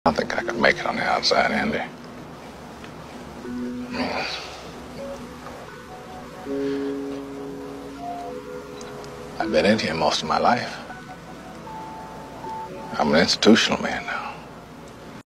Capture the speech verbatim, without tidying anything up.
I think I could make it on the outside, Andy. I mean, I've been in here most of my life. I'm an institutional man now.